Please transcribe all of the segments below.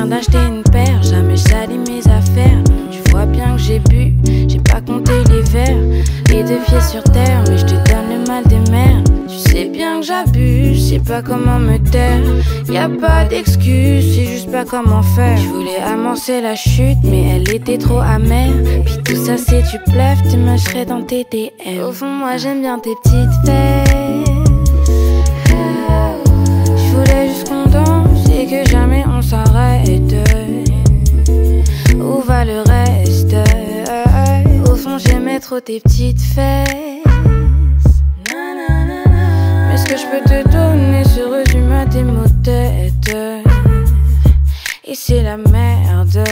viens d'acheter une paire, jamais je salis mes affaires. Tu vois bien que j'ai bu, j'ai pas compté les verres. Les deux pieds sur terre, mais je te donne le mal des mers. Tu sais bien que j'abuse, je sais pas comment me taire. Y a pas d'excuse, c'est juste pas comment faire. Je voulais amorcer la chute, mais elle était trop amère. Puis tout ça c'est du bluff, tu mâcherais dans tes DM. Au fond moi j'aime bien tes petites fesses. Je voulais juste qu'on danse et que jamais on s'arrête. Où va le reste? Au fond j'aimais trop tes petites fesses. Mais ce que je peux te donner se résume à tes mots de tête. Et c'est la merde.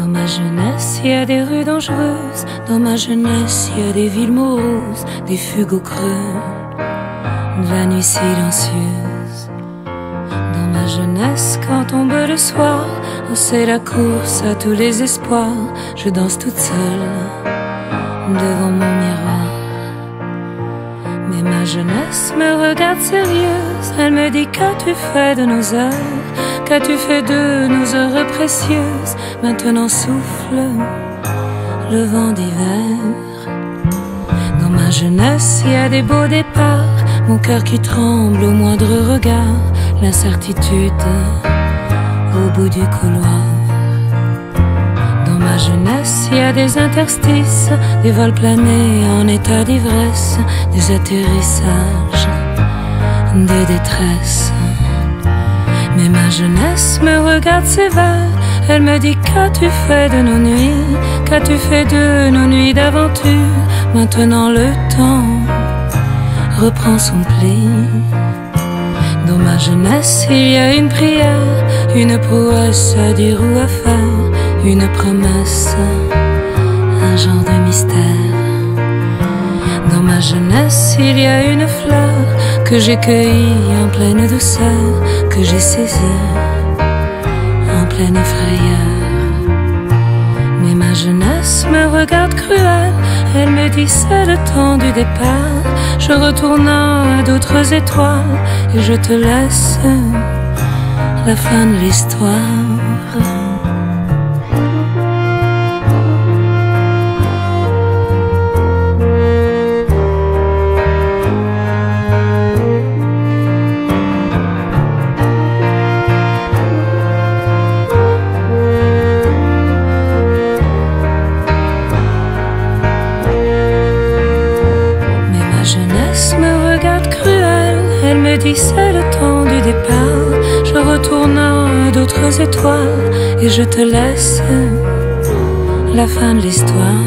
Dans ma jeunesse, il y a des rues dangereuses. Dans ma jeunesse, il y a des villes moroses, des fugues au creux de la nuit silencieuse. Dans ma jeunesse, quand tombe le soir, oh, c'est la course à tous les espoirs. Je danse toute seule devant mon miroir. Mais ma jeunesse me regarde sérieuse. Elle me dit: qu'as-tu fait de nos heures? Qu'as-tu fait de nos heures précieuses? Maintenant souffle le vent d'hiver. Dans ma jeunesse, il y a des beaux départs. Mon cœur qui tremble au moindre regard. L'incertitude au bout du couloir. Dans ma jeunesse, il y a des interstices, des vols planés en état d'ivresse, des atterrissages, des détresses. Mais ma jeunesse me regarde sévère. Elle me dit: qu'as-tu fait de nos nuits? Qu'as-tu fait de nos nuits d'aventure? Maintenant le temps reprend son pli. Dans ma jeunesse, il y a une prière, une prouesse à dire ou à faire, une promesse, un genre de mystère. Dans ma jeunesse, il y a une fleur que j'ai cueillie en pleine douceur, que j'ai saisie en pleine frayeur. Mais ma jeunesse me regarde cruelle. Elle me dit: c'est le temps du départ. Je retourne à d'autres étoiles et je te laisse la fin de l'histoire. C'est le temps du départ. Je retourne à d'autres étoiles et je te laisse la fin de l'histoire.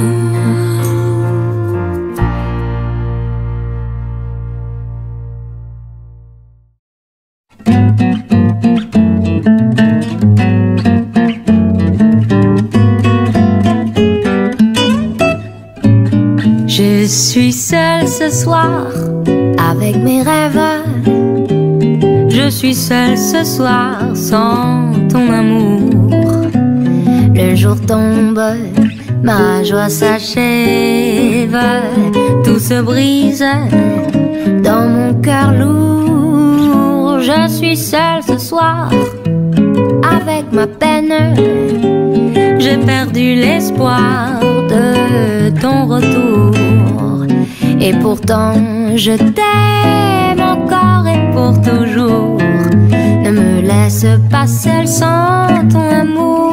Je suis seule ce soir avec mes rêves. Je suis seule ce soir sans ton amour. Le jour tombe, ma joie s'achève. Tout se brise dans mon cœur lourd. Je suis seule ce soir avec ma peine. J'ai perdu l'espoir de ton retour. Et pourtant je t'aime encore et pour toujours. Ne me laisse pas seule sans ton amour.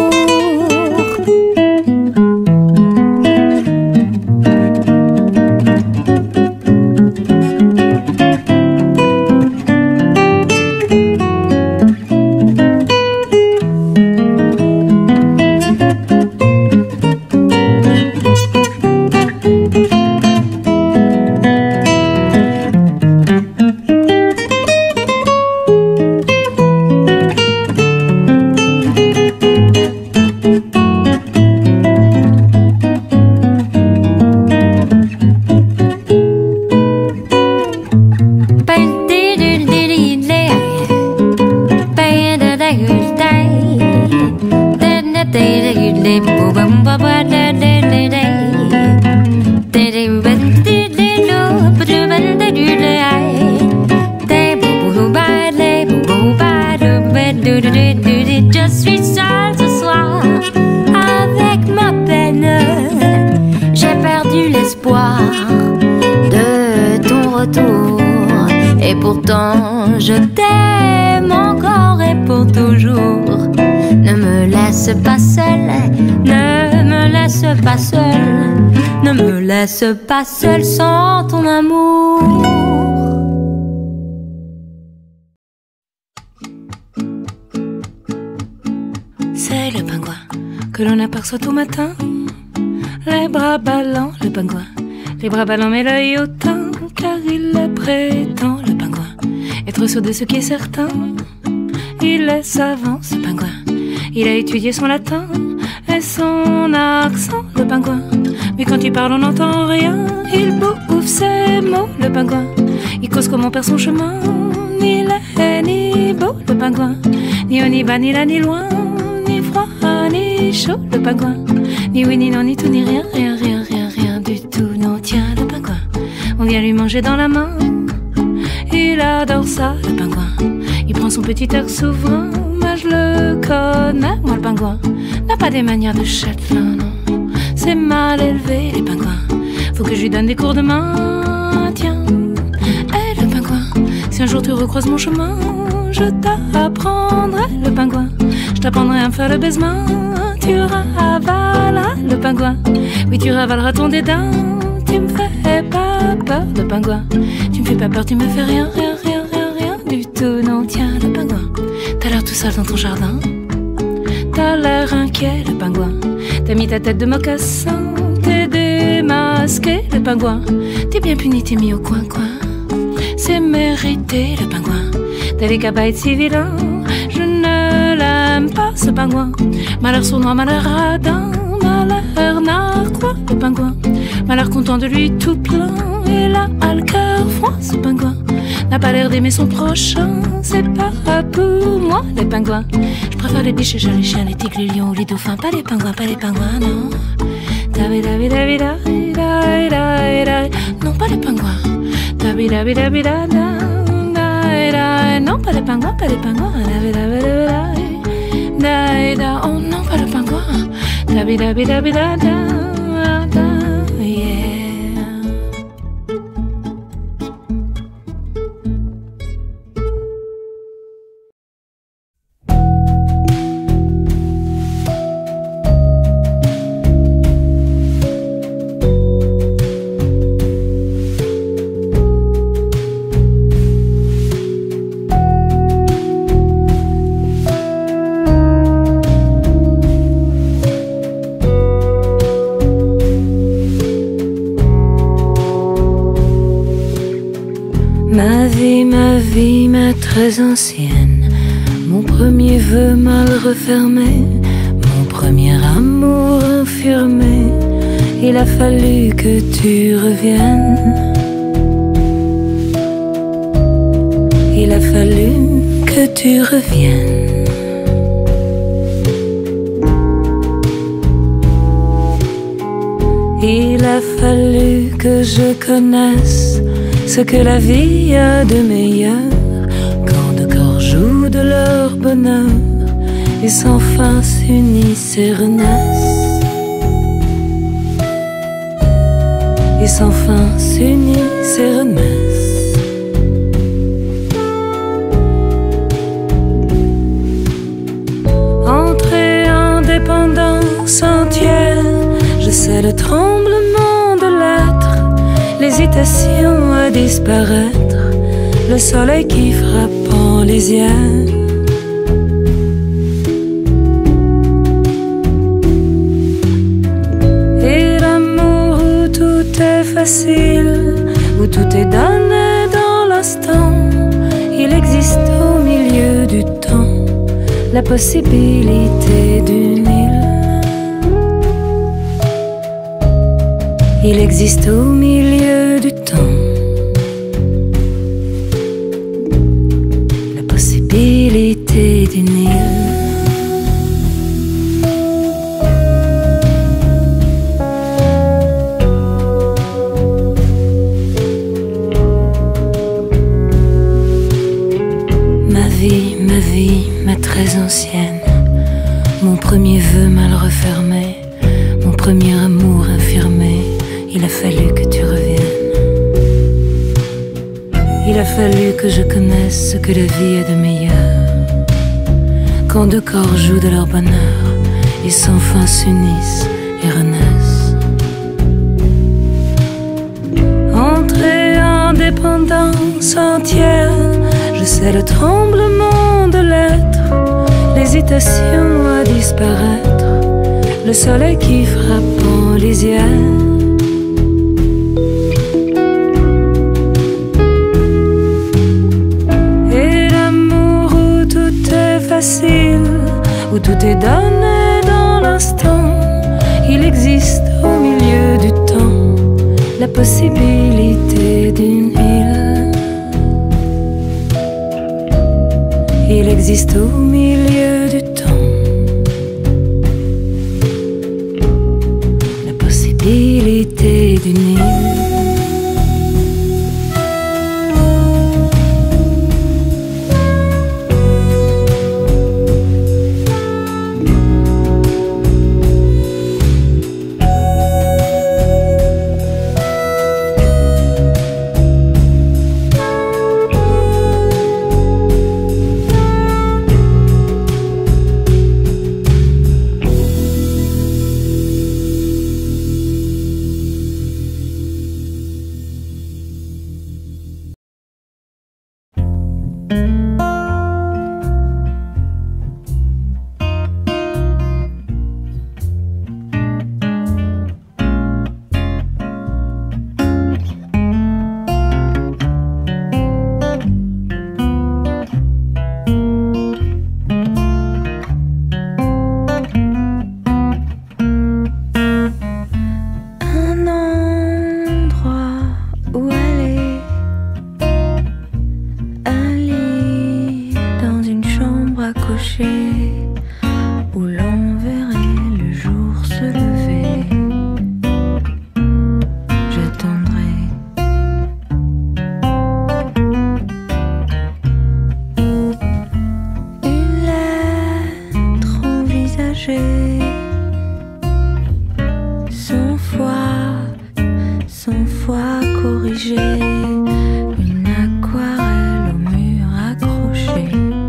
Je suis seule ce soir avec ma peine. J'ai perdu l'espoir de ton retour. Et pourtant je t'aime encore et pour toujours. Ne me laisse pas seule, ne me laisse pas seule, ne me laisse pas seule sans ton amour. C'est le pingouin que l'on aperçoit au matin, les bras ballants, le pingouin, les bras ballants mais l'œil hautain, car il prétend, le pingouin, être sûr de ce qui est certain. Il est savant, ce pingouin, il a étudié son latin, et et son accent, le pingouin. Mais quand il parle on n'entend rien, il bouffe ses mots, le pingouin. Il cause comme on perd son chemin, ni laid ni beau, le pingouin. Ni haut ni bas, ni là ni loin, ni froid ni chaud, le pingouin. Ni oui ni non ni tout ni rien, rien, rien, rien, rien du tout. Non tiens le pingouin, on vient lui manger dans la main. Il adore ça le pingouin. Il prend son petit air souverain. Mais je le connais, moi le pingouin n'a pas des manières de châtelain, non. C'est mal élevé les pingouins. Faut que je lui donne des cours de main. Tiens, hé le pingouin, si un jour tu recroises mon chemin, je t'apprendrai le pingouin. Je t'apprendrai à me faire le baisement. Tu ravaleras le pingouin. Oui tu ravaleras ton dédain. Tu me fais pas peur le pingouin. Tu me fais pas peur, tu me fais rien, rien, rien, rien, rien du tout. Non tiens le pingouin, t'as l'air tout seul dans ton jardin. T'as l'air inquiet le pingouin. T'as mis ta tête de mocassin. T'es démasqué le pingouin. T'es bien puni, t'es mis au coin-coin. C'est mérité le pingouin. T'avais qu'à pas être si vilain. Je ne l'aime pas ce pingouin. Malheur sournois, malheur radin, malheur narquois le pingouin. Malheur content de lui tout plein. Il a le cœur froid ce pingouin. N'a pas l'air d'aimer son prochain. C'est pas pour moi les pingouins. Je préfère les biches, les chiens, les tigres, les lions ou les dauphins. Pas les pingouins, non. Non pas les pingouins. Non pas les pingouins, pas les pingouins. Oh non pas le pingouin. Ma très ancienne, mon premier vœu mal refermé, mon premier amour infirmé, il a fallu que tu reviennes. Il a fallu que tu reviennes. Il a fallu que je connaisse ce que la vie a de meilleur, quand deux corps jouent de leur bonheur et sans fin s'unissent et renaissent. Et sans fin s'unissent et renaissent. Entre indépendance entière, je sais le tremblement de l'être, l'hésitation à disparaître, le soleil qui frappe en lisière. Et l'amour où tout est facile, où tout est donné dans l'instant, il existe au milieu du temps la possibilité d'une île. Il existe au milieu du temps la possibilité d'une île. Ma vie, ma très ancienne, mon premier vœu mal refermé, mon premier amour infirmé. Il a fallu que tu reviennes. Il a fallu que je connaisse ce que la vie a de meilleur, quand deux corps jouent de leur bonheur et sans fin s'unissent et renaissent. Entre indépendance entière, je sais le tremblement de l'être, l'hésitation à disparaître, le soleil qui frappe en lisière. Facile, où tout est donné dans l'instant, existe au milieu du temps la possibilité d'une île. Il existe au milieu du temps la possibilité d'une île. Où l'on verrait le jour se lever. J'attendrai une lettre envisagée, 100 fois corrigée, une aquarelle au mur accroché.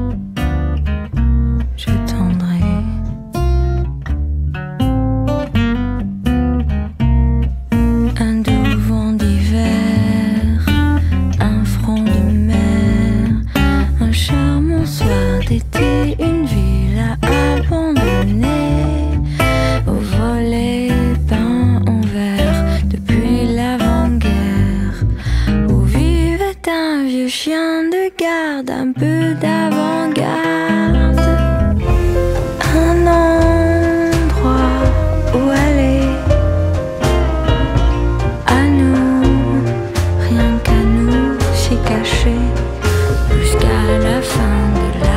Une ville abandonnée, au volet peint en vert depuis l'avant-guerre, où vivait un vieux chien de garde, un peu d'avant-garde. Un endroit où aller, à nous, rien qu'à nous, s'y cacher, jusqu'à la fin de la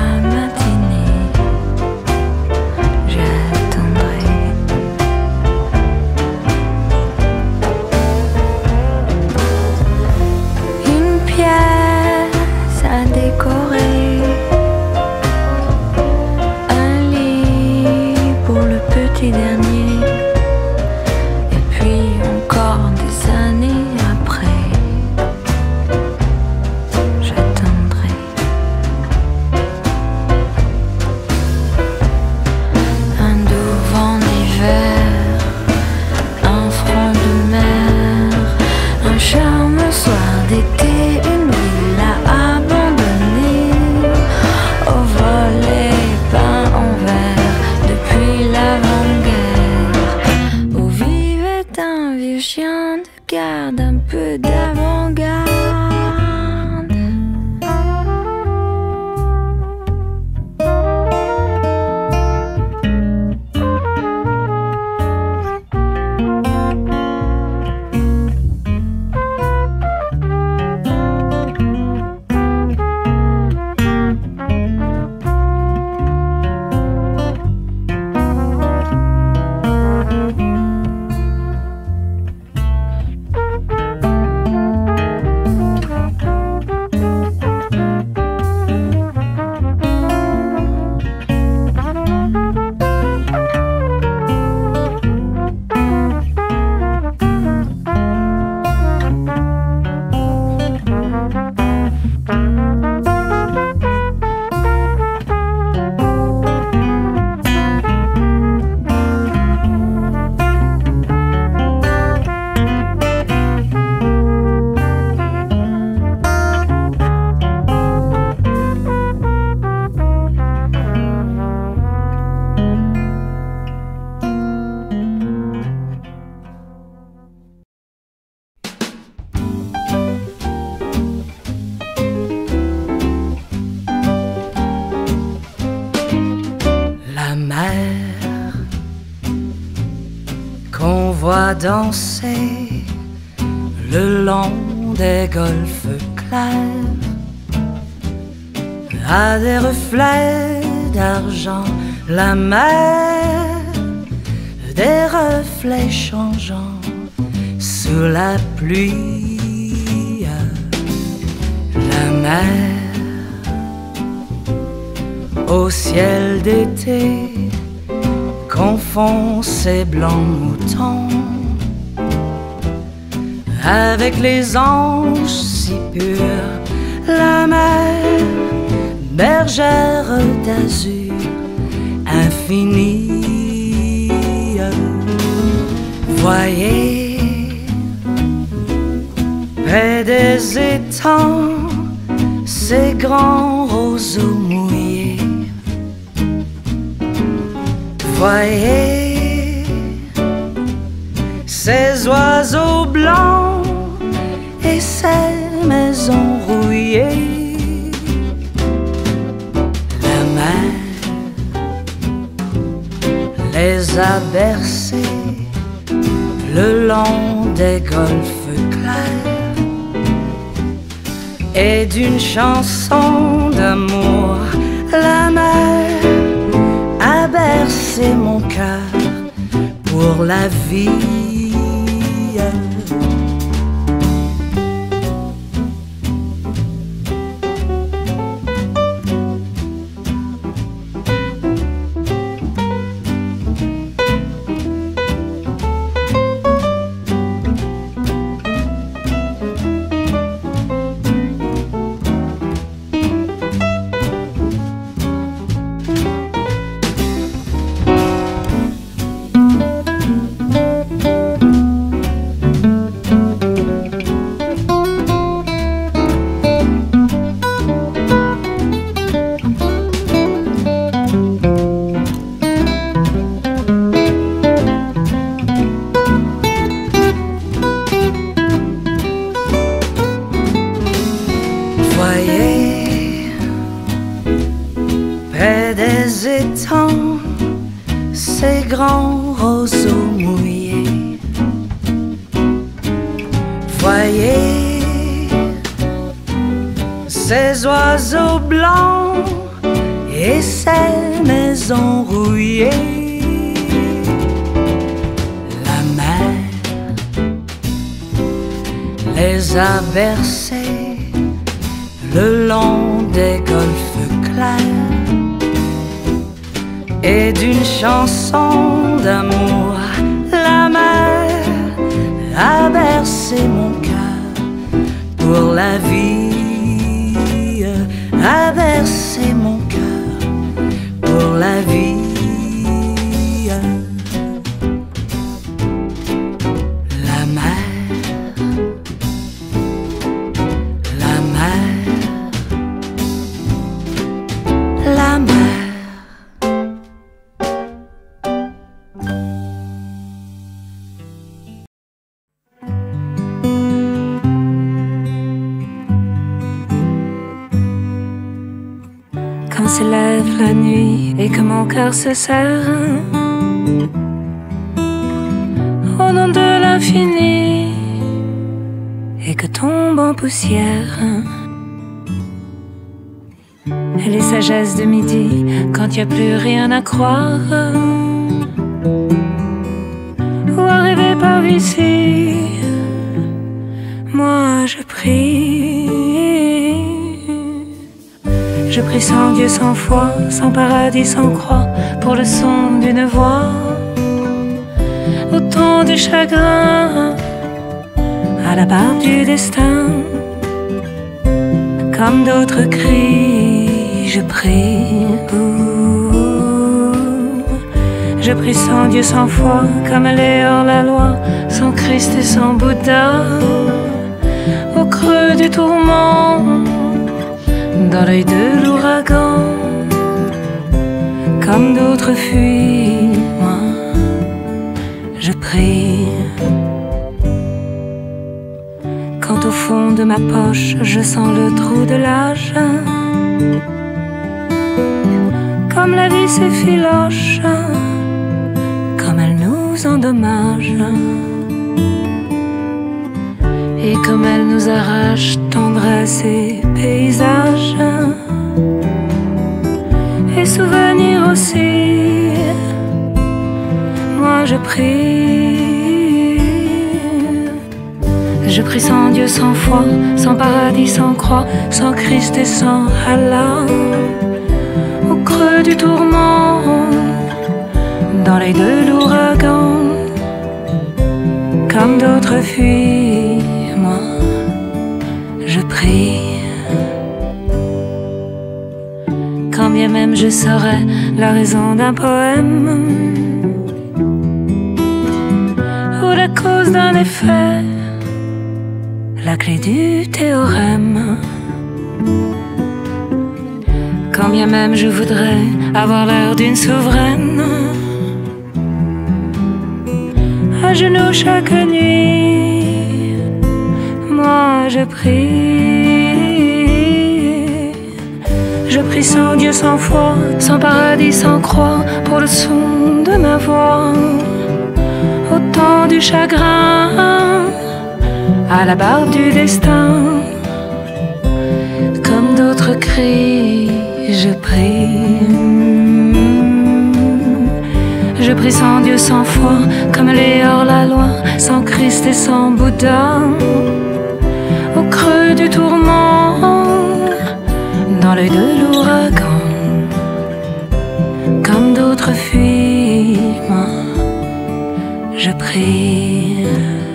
dernier, et puis encore des années après, j'attendrai un doux vent d'hiver, un front de mer, un charme soir d'été, une villa abandonnée, au volet peint en vert depuis l'avant. Un vieux chien de garde, un peu d'avant-garde. voit danser le long des golfes clairs à des reflets d'argent, la mer, des reflets changeants sous la pluie. La mer au ciel d'été confond ses blancs moutons avec les anges si purs. La mer, bergère d'azur infinie. Voyez, près des étangs, ces grands roseaux mouillés. Voyez, ces oiseaux blancs et ces maisons rouillées. La mer les a bercés le long des golfes clairs, et d'une chanson d'amour la mer a bercé mon cœur pour la vie. Voyez, près des étangs, ces grands roseaux mouillés. Voyez, ces oiseaux blancs et ces maisons rouillées. La mer les a bercés le long des golfes clairs, et d'une chanson d'amour la mer a bercé mon cœur pour la vie, a bercé mon cœur pour la vie. La mer, la mer, la mer. Quand s'élève la nuit et que mon cœur se serre au nom de l'infini et que tombe en poussière, et les sagesses de midi quand y a plus rien à croire ou à rêver par ici, moi je prie. Je prie sans Dieu, sans foi, sans paradis, sans croix, pour le son d'une voix, au ton du chagrin, à la barbe du destin. Comme d'autres crient, je prie. Je prie sans Dieu, sans foi, comme les hors-la-loi, sans Christ et sans Bouddha, au creux du tourment, dans l'œil de l'ouragan. Comme d'autres fuient, moi je prie. Quand au fond de ma poche je sens le trou de l'âge, comme la vie s'effiloche, comme elle nous endort. dommage. Et comme elle nous arrache tendresse et paysage, et souvenirs aussi, moi je prie. Je prie sans Dieu, sans foi, sans paradis, sans croix, sans Christ et sans Allah, au creux du tourment, dans l'œil de l'ouragan. Comme d'autres fuient, moi je prie. Quand bien même je saurais la raison d'un poème, ou la cause d'un effet, la clé du théorème. Quand bien même je voudrais avoir l'air d'une souveraine, à genoux chaque nuit, moi je prie. Je prie sans Dieu, sans foi, sans paradis, sans croix, pour le son de ma voix, au temps du chagrin, à la barbe du destin. Comme d'autres crient, je prie. Je prie sans Dieu, sans foi, comme les hors-la-loi, sans Christ et sans Bouddha, au creux du tourment, dans l'œil de l'ouragan. Comme d'autres fuient, moi je prie.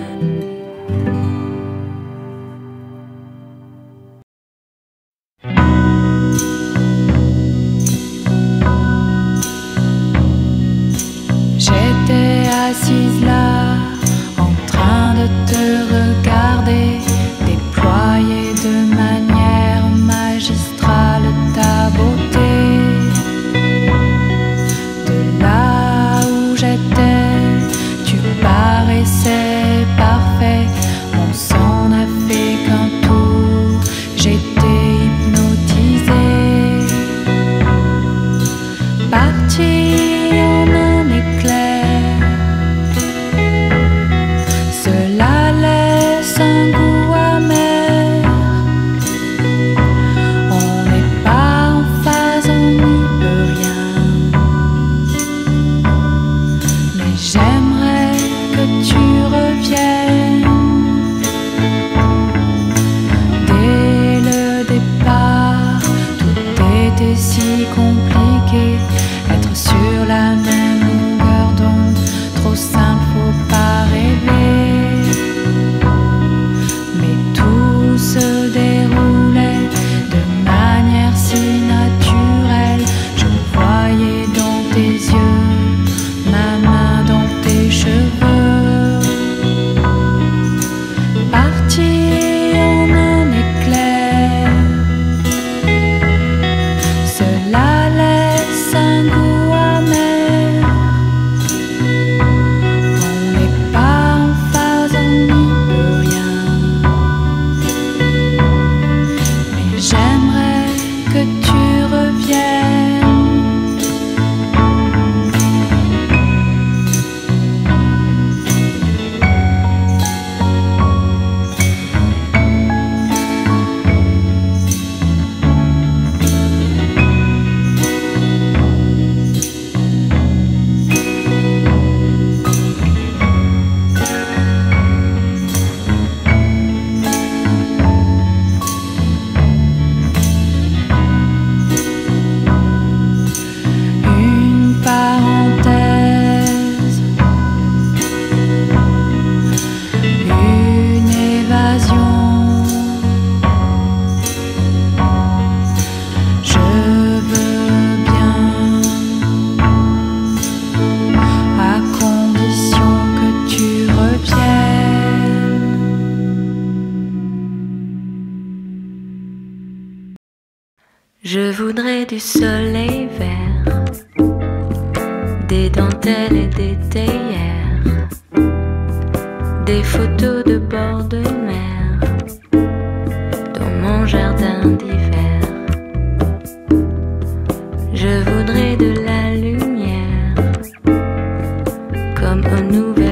Assise là, en train de te regarder, déployer de manière magistrale ta beauté. De là où j'étais, tu paraissais parfait, mon sang n'a fait qu'un tour, j'étais hypnotisée. Partie en un éclair, un goût amer. On n'est pas en phase, on n'y peut rien. Mais j'aimerais que tu reviennes. Dès le départ, tout était si compliqué. Être sur la même longueur d'onde, trop simple, faut pas rêver. Se déroulait de manière si naturelle. Je voyais dans tes yeux, ma main dans tes cheveux. Parti en un éclair, cela laisse un goût amer. On n'est pas en phase, on n'y peut rien. J'aimerais que tu reviennes. Je voudrais du soleil vert, des dentelles et des théières, des photos de bord de mer dans mon jardin d'hiver. Je voudrais de la lumière comme un nouvel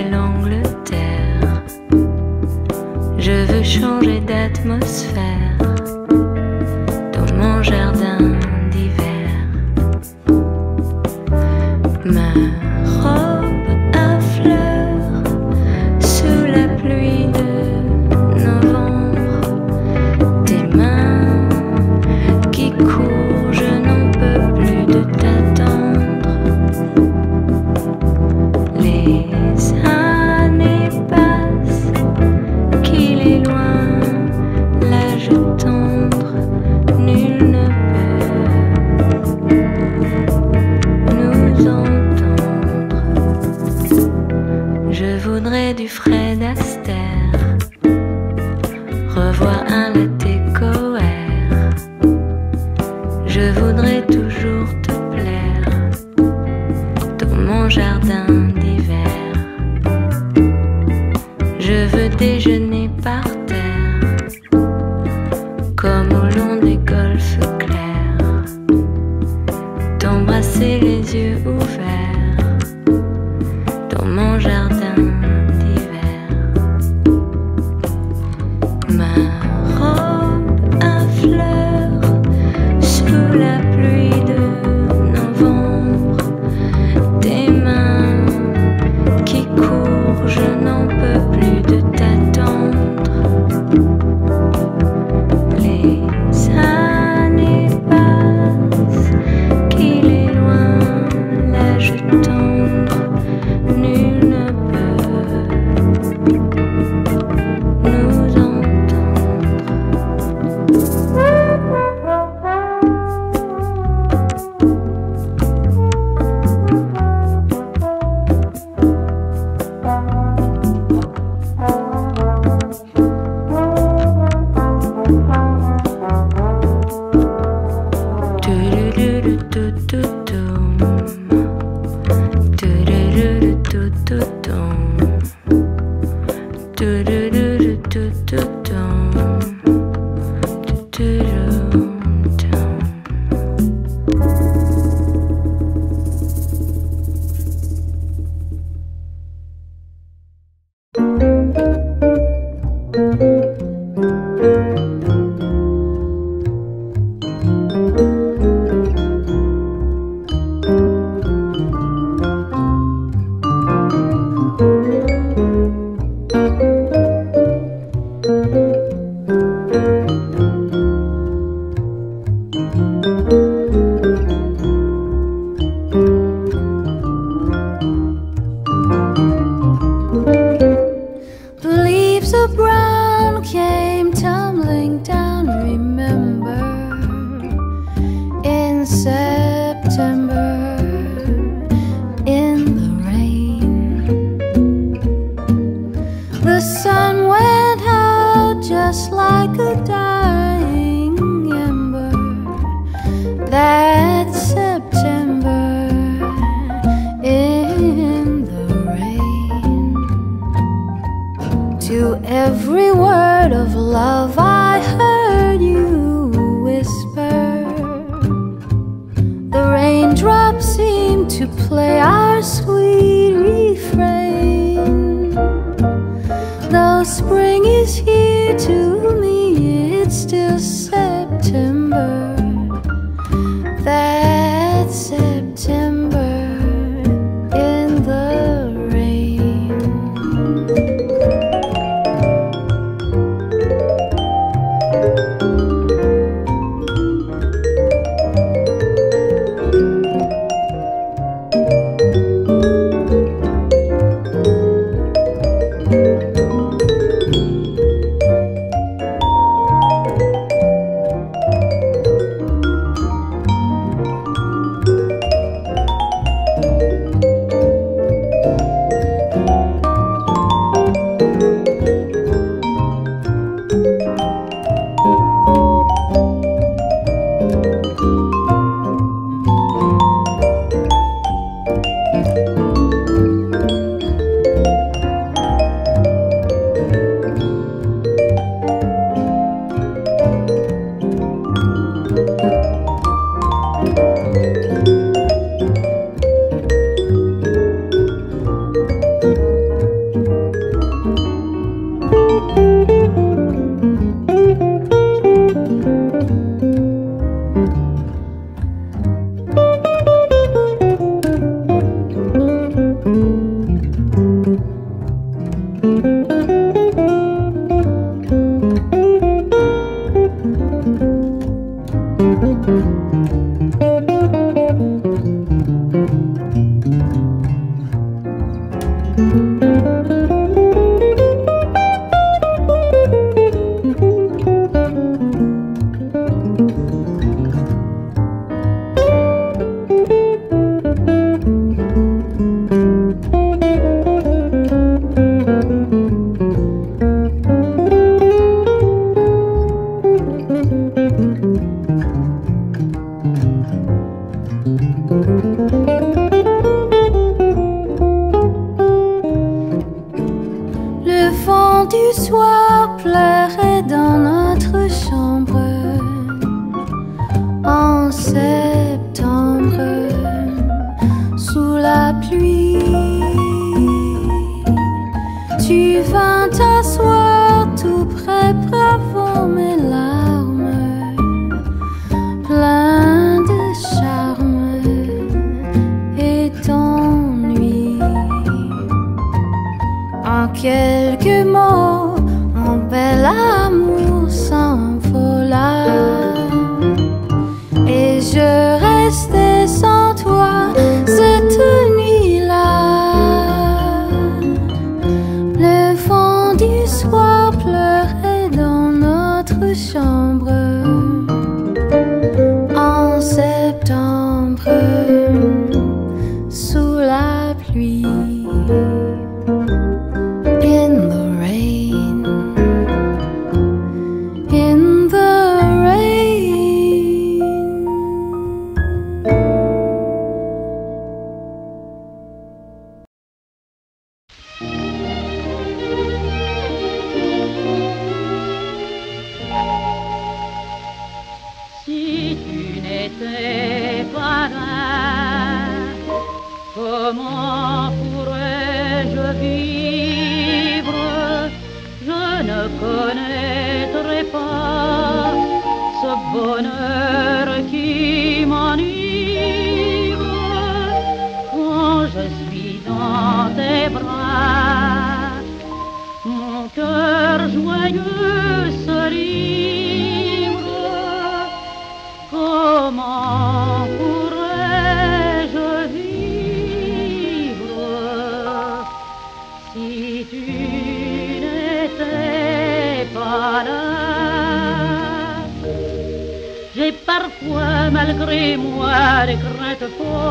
Malgré moi des craintes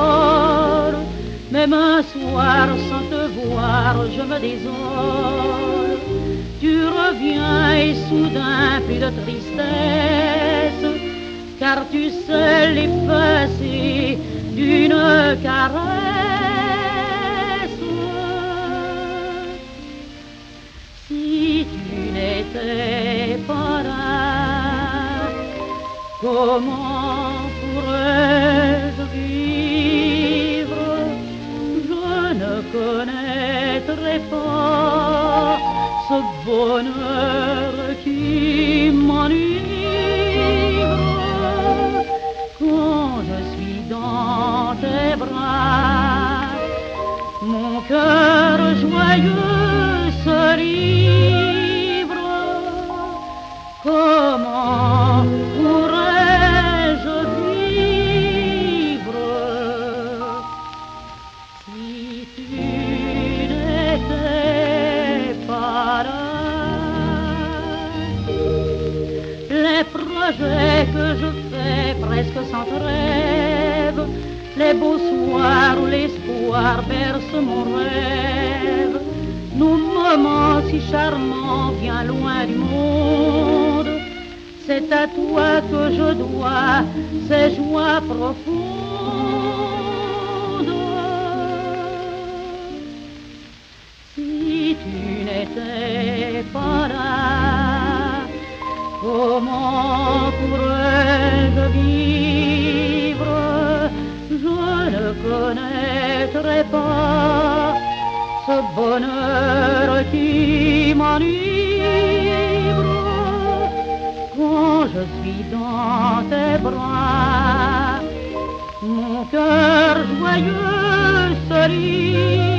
folles, même un soir sans te voir je me désole. Tu reviens et soudain plus de tristesse, car tu sais l'effacer d'une caresse. Si tu n'étais pas là, comment pourrais-je vivre? Je ne connaîtrai pas ce bonheur qui m'enivre. Quand je suis dans tes bras, mon cœur joyeux se livre. Comment pourrais-je vivre si tu n'étais pas là? Les projets que je fais presque sans trêve, les beaux soirs où l'espoir berce mon rêve, nos moments si charmants bien loin du monde, c'est à toi que je dois ces joies profondes. Si tu n'étais pas là, comment pourrais-je vivre? Je ne connaîtrai pas ce bonheur qui m'enivre. Quand je suis dans tes bras, mon cœur joyeux se livre.